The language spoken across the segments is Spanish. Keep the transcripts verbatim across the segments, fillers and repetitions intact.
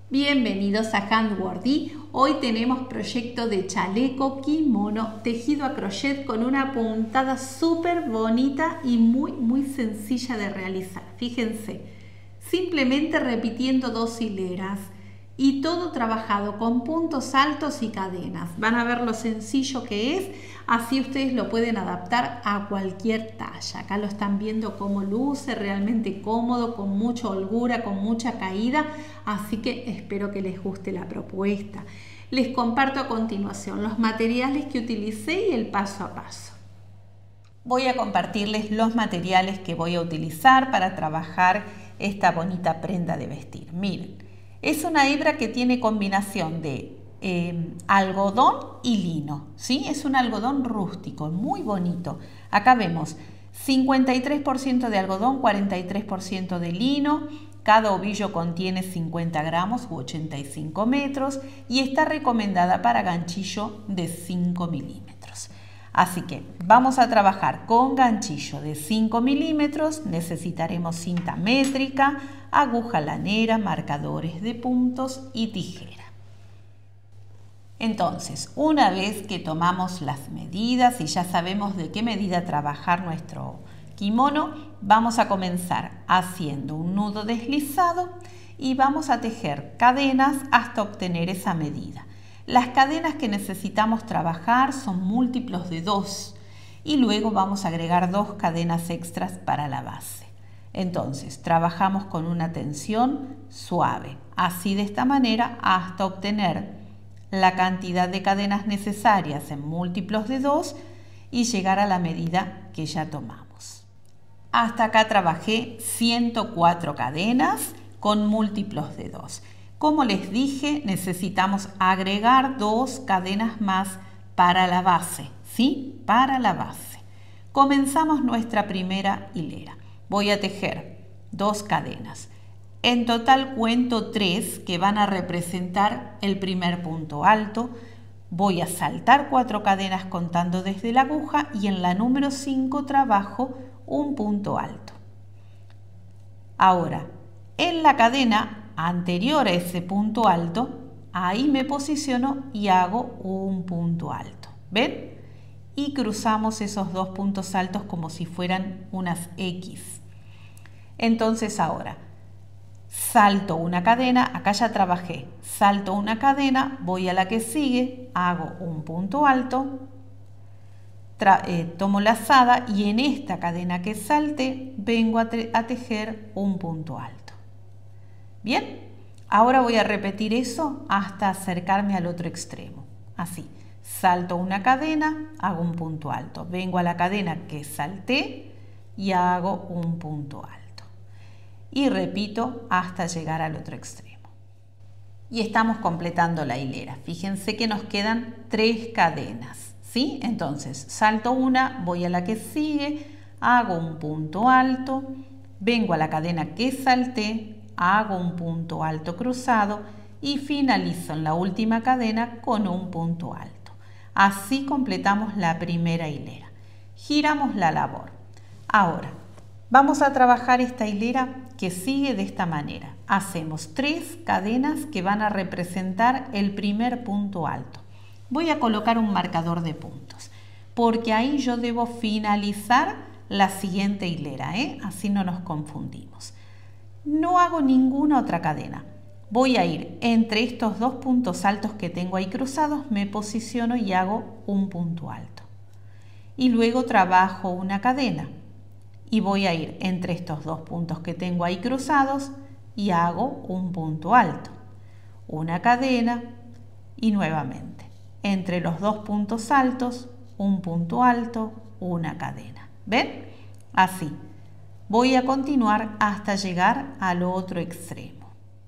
Bienvenidos a Handwordy. Hoy tenemos proyecto de chaleco kimono tejido a crochet con una puntada súper bonita y muy muy sencilla de realizar. Fíjense, simplemente repitiendo dos hileras y todo trabajado con puntos altos y cadenas. Van a ver lo sencillo que es, así ustedes lo pueden adaptar a cualquier talla. Acá lo están viendo cómo luce, realmente cómodo, con mucha holgura, con mucha caída, así que espero que les guste la propuesta. Les comparto a continuación los materiales que utilicé y el paso a paso. Voy a compartirles los materiales que voy a utilizar para trabajar esta bonita prenda de vestir. Miren. Es una hebra que tiene combinación de eh, algodón y lino, ¿sí? Es un algodón rústico, muy bonito. Acá vemos cincuenta y tres por ciento de algodón, cuarenta y tres por ciento de lino. Cada ovillo contiene cincuenta gramos u ochenta y cinco metros y está recomendada para ganchillo de cinco milímetros. Así que vamos a trabajar con ganchillo de cinco milímetros, necesitaremos cinta métrica, aguja lanera, marcadores de puntos y tijera. Entonces, una vez que tomamos las medidas y ya sabemos de qué medida trabajar nuestro kimono, vamos a comenzar haciendo un nudo deslizado y vamos a tejer cadenas hasta obtener esa medida. Las cadenas que necesitamos trabajar son múltiplos de dos y luego vamos a agregar dos cadenas extras para la base. Entonces, trabajamos con una tensión suave, así de esta manera hasta obtener la cantidad de cadenas necesarias en múltiplos de dos y llegar a la medida que ya tomamos. Hasta acá trabajé ciento cuatro cadenas con múltiplos de dos. Como les dije, necesitamos agregar dos cadenas más para la base, ¿sí? Para la base. Comenzamos nuestra primera hilera. Voy a tejer dos cadenas. En total cuento tres que van a representar el primer punto alto. Voy a saltar cuatro cadenas contando desde la aguja y en la número cinco trabajo un punto alto. Ahora, en la cadena anterior a ese punto alto, ahí me posiciono y hago un punto alto. ¿Ven? Y cruzamos esos dos puntos altos como si fueran unas X. Entonces ahora, salto una cadena, acá ya trabajé, salto una cadena, voy a la que sigue, hago un punto alto, eh, tomo lazada y en esta cadena que salte vengo a, te a tejer un punto alto. Bien, ahora voy a repetir eso hasta acercarme al otro extremo. Así, salto una cadena, hago un punto alto. Vengo a la cadena que salté y hago un punto alto. Y repito hasta llegar al otro extremo. Y estamos completando la hilera. Fíjense que nos quedan tres cadenas, ¿sí? Entonces, salto una, voy a la que sigue, hago un punto alto, vengo a la cadena que salté, hago un punto alto cruzado y finalizo en la última cadena con un punto alto. Así completamos la primera hilera. Giramos la labor. Ahora, vamos a trabajar esta hilera que sigue de esta manera. Hacemos tres cadenas que van a representar el primer punto alto. Voy a colocar un marcador de puntos, porque ahí yo debo finalizar la siguiente hilera, ¿eh? Así no nos confundimos. No hago ninguna otra cadena. Voy a ir entre estos dos puntos altos que tengo ahí cruzados, me posiciono y hago un punto alto. Y luego trabajo una cadena. Y voy a ir entre estos dos puntos que tengo ahí cruzados y hago un punto alto. Una cadena y nuevamente. Entre los dos puntos altos, un punto alto, una cadena. ¿Ven? Así. Voy a continuar hasta llegar al otro extremo.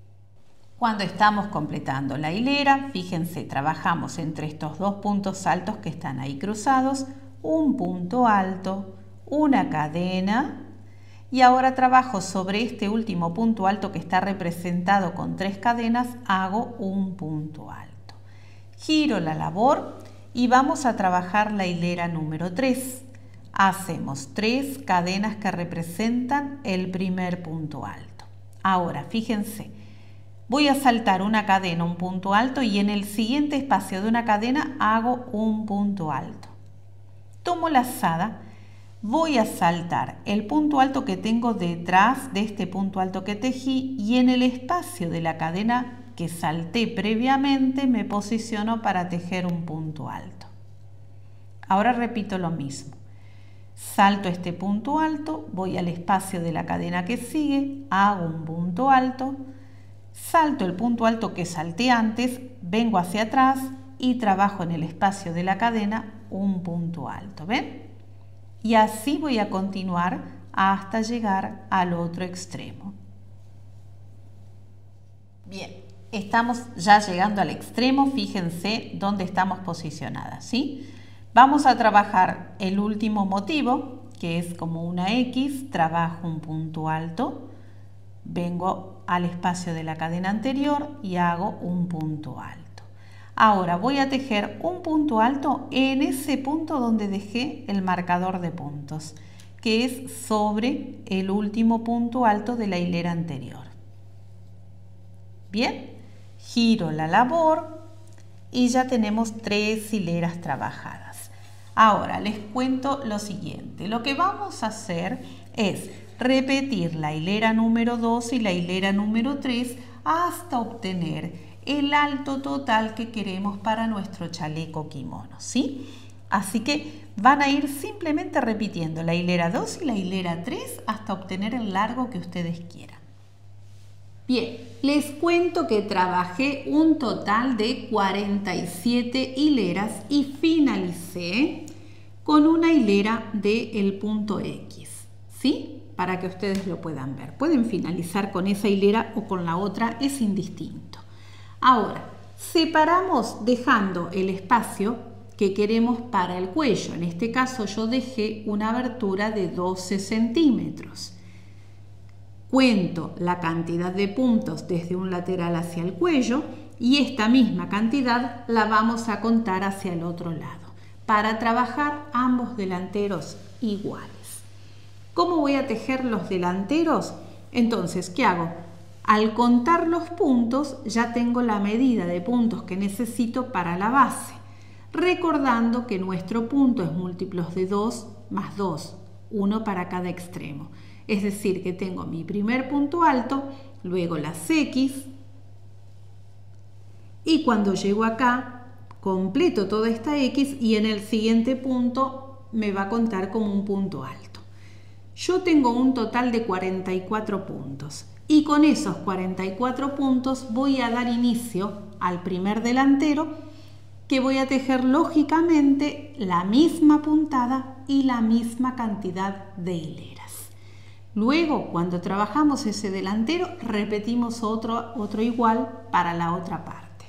Cuando estamos completando la hilera, fíjense, trabajamos entre estos dos puntos altos que están ahí cruzados, un punto alto, una cadena y ahora trabajo sobre este último punto alto que está representado con tres cadenas, hago un punto alto. Giro la labor y vamos a trabajar la hilera número tres. Hacemos tres cadenas que representan el primer punto alto. Ahora, fíjense, voy a saltar una cadena, un punto alto, y en el siguiente espacio de una cadena hago un punto alto. Tomo la lazada, voy a saltar el punto alto que tengo detrás de este punto alto que tejí y en el espacio de la cadena que salté previamente me posiciono para tejer un punto alto. Ahora repito lo mismo. Salto este punto alto, voy al espacio de la cadena que sigue, hago un punto alto, salto el punto alto que salté antes, vengo hacia atrás y trabajo en el espacio de la cadena un punto alto, ¿ven? Y así voy a continuar hasta llegar al otro extremo. Bien, estamos ya llegando al extremo, fíjense dónde estamos posicionadas, ¿sí? Vamos a trabajar el último motivo, que es como una X, trabajo un punto alto, vengo al espacio de la cadena anterior y hago un punto alto. Ahora voy a tejer un punto alto en ese punto donde dejé el marcador de puntos, que es sobre el último punto alto de la hilera anterior. Bien, giro la labor y ya tenemos tres hileras trabajadas. Ahora les cuento lo siguiente. Lo que vamos a hacer es repetir la hilera número dos y la hilera número tres hasta obtener el alto total que queremos para nuestro chaleco kimono, ¿sí? Así que van a ir simplemente repitiendo la hilera dos y la hilera tres hasta obtener el largo que ustedes quieran. Bien, les cuento que trabajé un total de cuarenta y siete hileras y finalicé con una hilera del punto X, ¿sí? Para que ustedes lo puedan ver. Pueden finalizar con esa hilera o con la otra, es indistinto. Ahora, separamos dejando el espacio que queremos para el cuello. En este caso yo dejé una abertura de doce centímetros. Cuento la cantidad de puntos desde un lateral hacia el cuello y esta misma cantidad la vamos a contar hacia el otro lado para trabajar ambos delanteros iguales. ¿Cómo voy a tejer los delanteros? Entonces, ¿qué hago? Al contar los puntos ya tengo la medida de puntos que necesito para la base, recordando que nuestro punto es múltiplos de dos más dos, uno para cada extremo. Es decir, que tengo mi primer punto alto, luego las X, y cuando llego acá, completo toda esta X y en el siguiente punto me va a contar como un punto alto. Yo tengo un total de cuarenta y cuatro puntos y con esos cuarenta y cuatro puntos voy a dar inicio al primer delantero que voy a tejer lógicamente la misma puntada y la misma cantidad de hileras. Luego, cuando trabajamos ese delantero, repetimos otro, otro igual para la otra parte.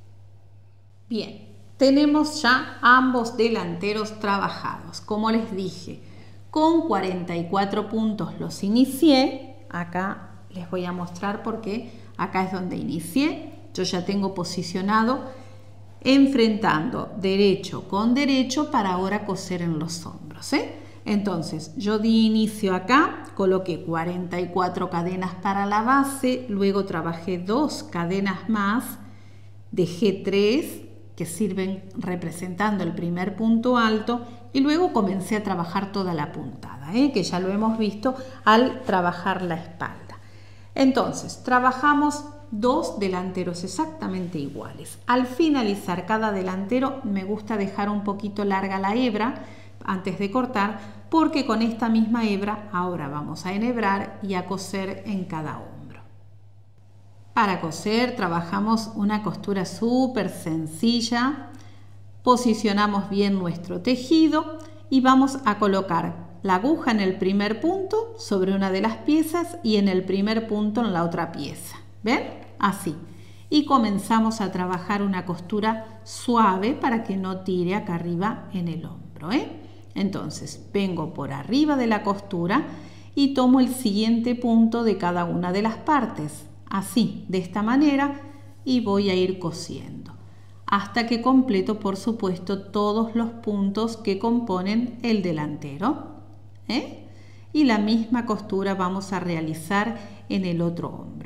Bien, tenemos ya ambos delanteros trabajados. Como les dije, con cuarenta y cuatro puntos los inicié. Acá les voy a mostrar porque acá es donde inicié. Yo ya tengo posicionado enfrentando derecho con derecho para ahora coser en los hombros, ¿eh? Entonces, yo di inicio acá, coloqué cuarenta y cuatro cadenas para la base, luego trabajé dos cadenas más, dejé tres que sirven representando el primer punto alto y luego comencé a trabajar toda la puntada, ¿eh? Que ya lo hemos visto al trabajar la espalda. Entonces, trabajamos dos delanteros exactamente iguales. Al finalizar cada delantero me gusta dejar un poquito larga la hebra antes de cortar, porque con esta misma hebra ahora vamos a enhebrar y a coser en cada hombro. Para coser trabajamos una costura súper sencilla, posicionamos bien nuestro tejido y vamos a colocar la aguja en el primer punto sobre una de las piezas y en el primer punto en la otra pieza. ¿Ven? Así. Y comenzamos a trabajar una costura suave para que no tire acá arriba en el hombro, ¿eh? Entonces, vengo por arriba de la costura y tomo el siguiente punto de cada una de las partes, así, de esta manera, y voy a ir cosiendo, hasta que completo, por supuesto, todos los puntos que componen el delantero, ¿eh? Y la misma costura vamos a realizar en el otro hombro.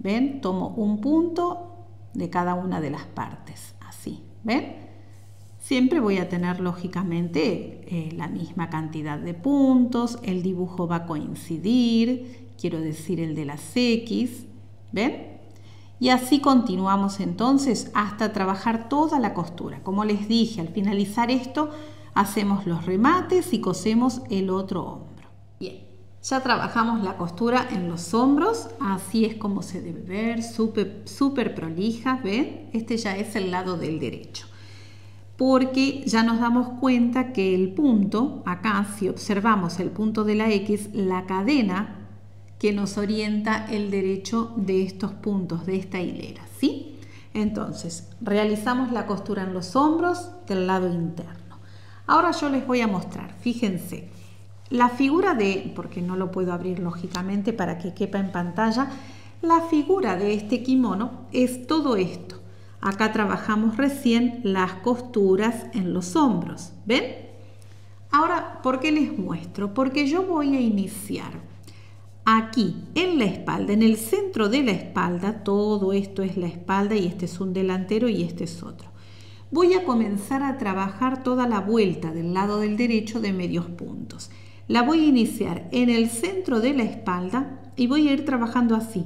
¿Ven? Tomo un punto de cada una de las partes, así, ¿ven? Siempre voy a tener lógicamente eh, la misma cantidad de puntos, el dibujo va a coincidir, quiero decir el de las X, ¿ven? Y así continuamos entonces hasta trabajar toda la costura. Como les dije, al finalizar esto hacemos los remates y cosemos el otro hombro. Bien, ya trabajamos la costura en los hombros, así es como se debe ver, súper súper prolija, ¿ven? Este ya es el lado del derecho. Porque ya nos damos cuenta que el punto, acá si observamos el punto de la X, la cadena que nos orienta el derecho de estos puntos, de esta hilera, ¿sí? Entonces, realizamos la costura en los hombros del lado interno. Ahora yo les voy a mostrar, fíjense, la figura de, porque no lo puedo abrir lógicamente para que quepa en pantalla, la figura de este kimono es todo esto. Acá trabajamos recién las costuras en los hombros, ¿ven? Ahora, ¿por qué les muestro? Porque yo voy a iniciar aquí en la espalda, en el centro de la espalda, todo esto es la espalda y este es un delantero y este es otro. Voy a comenzar a trabajar toda la vuelta del lado del derecho de medios puntos. La voy a iniciar en el centro de la espalda y voy a ir trabajando así.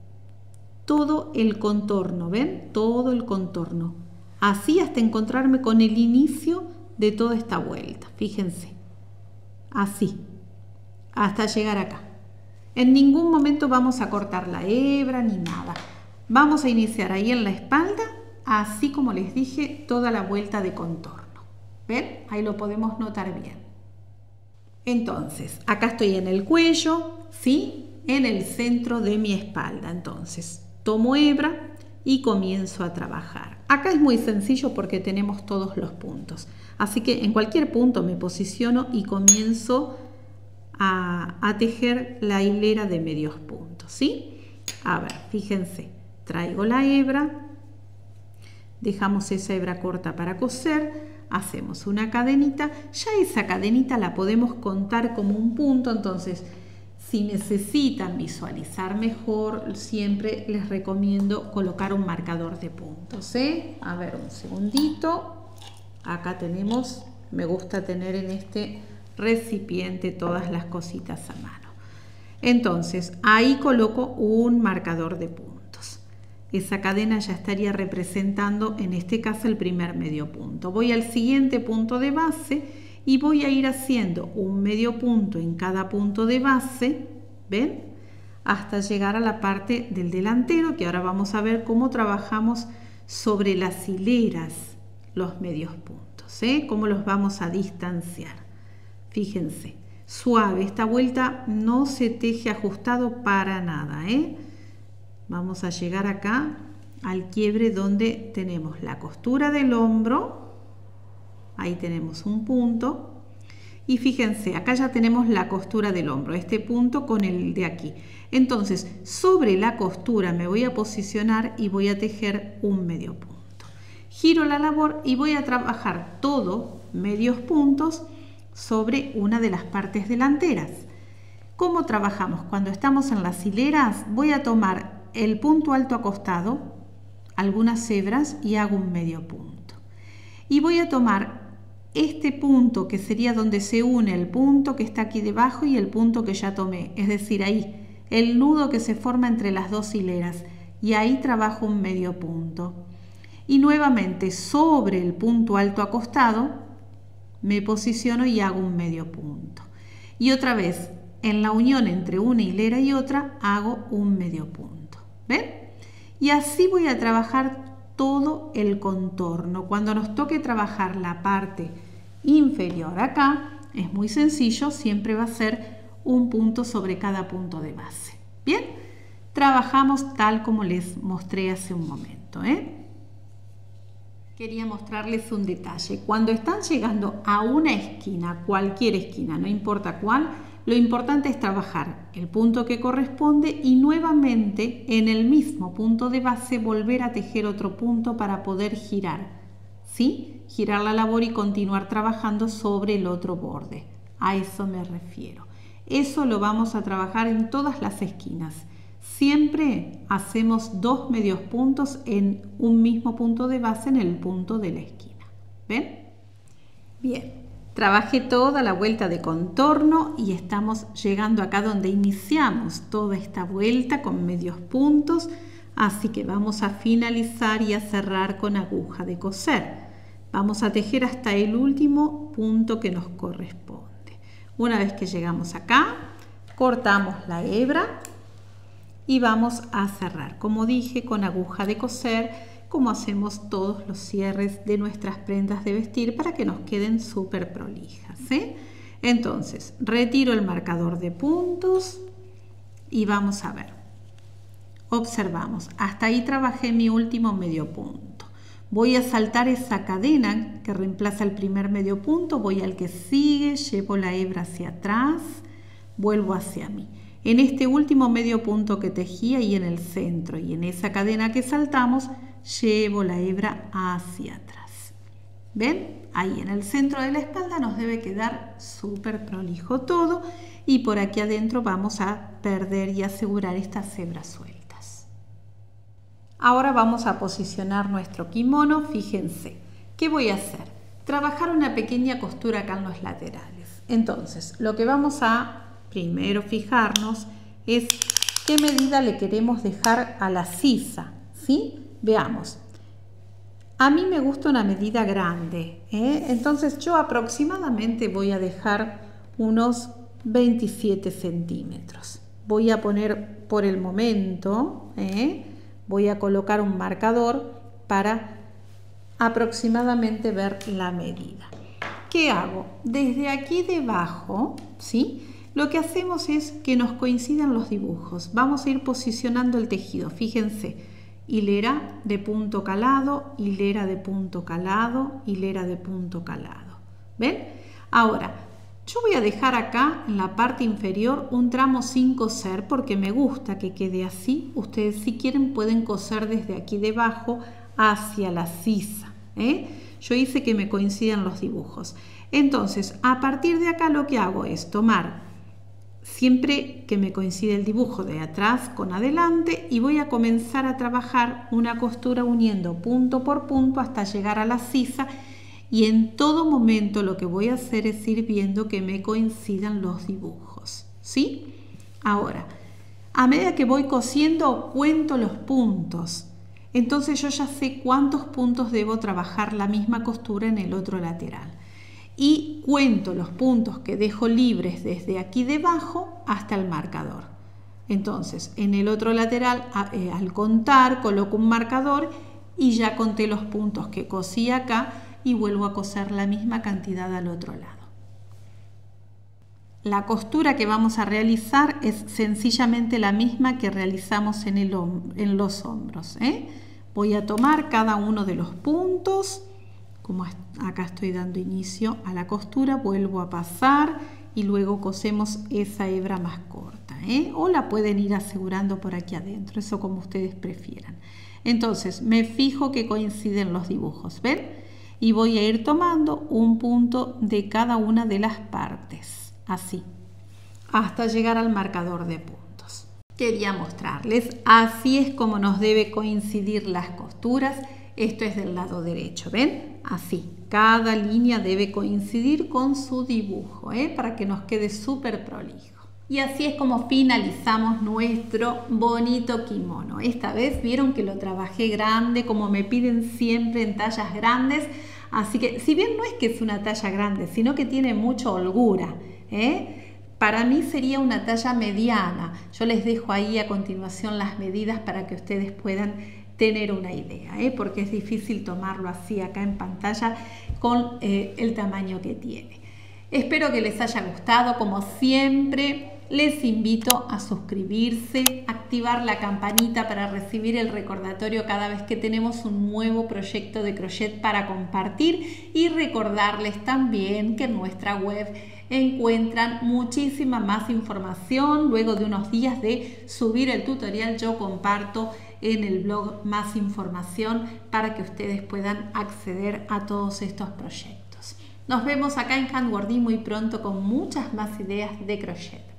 Todo el contorno, ¿ven? Todo el contorno. Así hasta encontrarme con el inicio de toda esta vuelta. Fíjense. Así. Hasta llegar acá. En ningún momento vamos a cortar la hebra ni nada. Vamos a iniciar ahí en la espalda, así como les dije, toda la vuelta de contorno. ¿Ven? Ahí lo podemos notar bien. Entonces, acá estoy en el cuello, ¿sí? En el centro de mi espalda. Entonces, tomo hebra y comienzo a trabajar. Acá es muy sencillo porque tenemos todos los puntos. Así que en cualquier punto me posiciono y comienzo a, a tejer la hilera de medios puntos, ¿sí? A ver, fíjense, traigo la hebra, dejamos esa hebra corta para coser, hacemos una cadenita, ya esa cadenita la podemos contar como un punto, entonces si necesitan visualizar mejor, siempre les recomiendo colocar un marcador de puntos, ¿eh? A ver, un segundito. Acá tenemos, me gusta tener en este recipiente todas las cositas a mano. Entonces, ahí coloco un marcador de puntos. Esa cadena ya estaría representando, en este caso, el primer medio punto. Voy al siguiente punto de base y voy a ir haciendo un medio punto en cada punto de base, ¿ven? Hasta llegar a la parte del delantero, que ahora vamos a ver cómo trabajamos sobre las hileras los medios puntos, ¿eh? Cómo los vamos a distanciar. Fíjense, suave, esta vuelta no se teje ajustado para nada, ¿eh? Vamos a llegar acá al quiebre donde tenemos la costura del hombro. Ahí tenemos un punto y fíjense, acá ya tenemos la costura del hombro, este punto con el de aquí. Entonces, sobre la costura me voy a posicionar y voy a tejer un medio punto. Giro la labor y voy a trabajar todo medios puntos sobre una de las partes delanteras. ¿Cómo trabajamos? Cuando estamos en las hileras, voy a tomar el punto alto acostado, algunas hebras y hago un medio punto. Y voy a tomar este punto que sería donde se une el punto que está aquí debajo y el punto que ya tomé, es decir, ahí, el nudo que se forma entre las dos hileras, y ahí trabajo un medio punto. Y nuevamente sobre el punto alto acostado me posiciono y hago un medio punto. Y otra vez, en la unión entre una hilera y otra, hago un medio punto. ¿Ven? Y así voy a trabajar todo el contorno. Cuando nos toque trabajar la parte inferior acá, es muy sencillo, siempre va a ser un punto sobre cada punto de base. Bien, trabajamos tal como les mostré hace un momento, ¿eh? Quería mostrarles un detalle. Cuando están llegando a una esquina, cualquier esquina, no importa cuál, lo importante es trabajar el punto que corresponde y nuevamente en el mismo punto de base volver a tejer otro punto para poder girar, ¿sí? Girar la labor y continuar trabajando sobre el otro borde. A eso me refiero. Eso lo vamos a trabajar en todas las esquinas. siempre hacemos dos medios puntos en un mismo punto de base en el punto de la esquina. ¿Ven? Bien, trabajé toda la vuelta de contorno y estamos llegando acá donde iniciamos toda esta vuelta con medios puntos, así que vamos a finalizar y a cerrar con aguja de coser. Vamos a tejer hasta el último punto que nos corresponde. Una vez que llegamos acá, cortamos la hebra y vamos a cerrar, como dije, con aguja de coser, como hacemos todos los cierres de nuestras prendas de vestir para que nos queden súper prolijas, ¿sí? Entonces, retiro el marcador de puntos y vamos a ver. Observamos, hasta ahí trabajé mi último medio punto. Voy a saltar esa cadena que reemplaza el primer medio punto, voy al que sigue, llevo la hebra hacia atrás, vuelvo hacia mí. En este último medio punto que tejí ahí en el centro y en esa cadena que saltamos, llevo la hebra hacia atrás. ¿Ven? Ahí en el centro de la espalda nos debe quedar súper prolijo todo y por aquí adentro vamos a perder y asegurar estas hebras sueltas. Ahora vamos a posicionar nuestro kimono. Fíjense, ¿qué voy a hacer? Trabajar una pequeña costura acá en los laterales. Entonces, lo que vamos a primero fijarnos es qué medida le queremos dejar a la sisa, ¿sí? Veamos, a mí me gusta una medida grande, ¿eh? Entonces yo aproximadamente voy a dejar unos veintisiete centímetros. Voy a poner por el momento, ¿eh? voy a colocar un marcador para aproximadamente ver la medida. ¿Qué hago? Desde aquí debajo, ¿sí? Lo que hacemos es que nos coincidan los dibujos. Vamos a ir posicionando el tejido, fíjense. Hilera de punto calado, hilera de punto calado, hilera de punto calado. ¿Ven? Ahora, yo voy a dejar acá en la parte inferior un tramo sin coser porque me gusta que quede así. Ustedes si quieren pueden coser desde aquí debajo hacia la sisa, ¿eh? Yo hice que me coincidan los dibujos. Entonces, a partir de acá lo que hago es tomar siempre que me coincide el dibujo de atrás con adelante y voy a comenzar a trabajar una costura uniendo punto por punto hasta llegar a la sisa y en todo momento lo que voy a hacer es ir viendo que me coincidan los dibujos, ¿sí? Ahora, a medida que voy cosiendo cuento los puntos, entonces yo ya sé cuántos puntos debo trabajar la misma costura en el otro lateral. Y cuento los puntos que dejo libres desde aquí debajo hasta el marcador. Entonces, en el otro lateral, eh, al contar, coloco un marcador y ya conté los puntos que cosí acá y vuelvo a coser la misma cantidad al otro lado. La costura que vamos a realizar es sencillamente la misma que realizamos en, el, en los hombros, ¿eh? Voy a tomar cada uno de los puntos. Como acá estoy dando inicio a la costura, vuelvo a pasar y luego cosemos esa hebra más corta, ¿eh? O la pueden ir asegurando por aquí adentro, eso como ustedes prefieran. Entonces me fijo que coinciden los dibujos, ¿ven? Y voy a ir tomando un punto de cada una de las partes, así, hasta llegar al marcador de puntos. Quería mostrarles, así es como nos debe coincidir las costuras. Esto es del lado derecho, ¿ven? Así, cada línea debe coincidir con su dibujo, ¿eh? Para que nos quede súper prolijo. Y así es como finalizamos nuestro bonito kimono. Esta vez vieron que lo trabajé grande, como me piden siempre en tallas grandes. Así que, si bien no es que es una talla grande, sino que tiene mucha holgura, ¿eh? Para mí sería una talla mediana. Yo les dejo ahí a continuación las medidas para que ustedes puedan tener una idea, ¿eh? Porque es difícil tomarlo así acá en pantalla con eh, el tamaño que tiene. Espero que les haya gustado. Como siempre, les invito a suscribirse, activar la campanita para recibir el recordatorio cada vez que tenemos un nuevo proyecto de crochet para compartir y recordarles también que en nuestra web encuentran muchísima más información. Luego de unos días de subir el tutorial, yo comparto en el blog más información para que ustedes puedan acceder a todos estos proyectos. Nos vemos acá en Handwordy muy pronto con muchas más ideas de crochet.